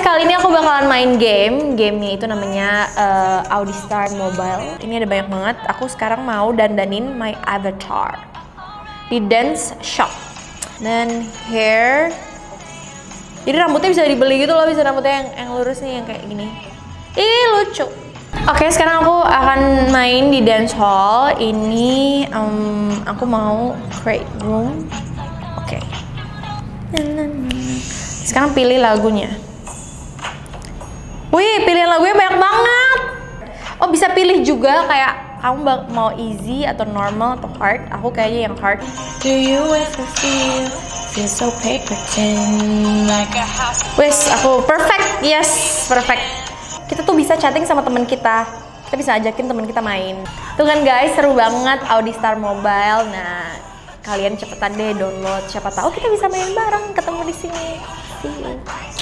kali ini aku bakalan main game. Gamenya itu namanya Audistar Mobile. Ini ada banyak banget. Aku sekarang mau dandanin my avatar di dance shop. Dan hair. Jadi rambutnya bisa dibeli gitu loh, bisa rambutnya yang lurus nih, yang kayak gini. Ih, lucu. Oke, sekarang aku akan main di dance hall. Ini aku mau create room. Oke. Sekarang pilih lagunya. Wih, pilihan lagunya banyak banget. Oh, bisa pilih juga kayak kamu mau easy atau normal atau hard. Aku kayaknya yang hard. Do you ever feel so paper thin like a house? Wes, aku perfect. Yes, perfect. Kita tuh bisa chatting sama teman kita. Kita bisa ajakin teman kita main. Tuh kan guys, seru banget Audistar Mobile. Nah, kalian cepetan deh download. Siapa tahu kita bisa main bareng, ketemu di sini. See you.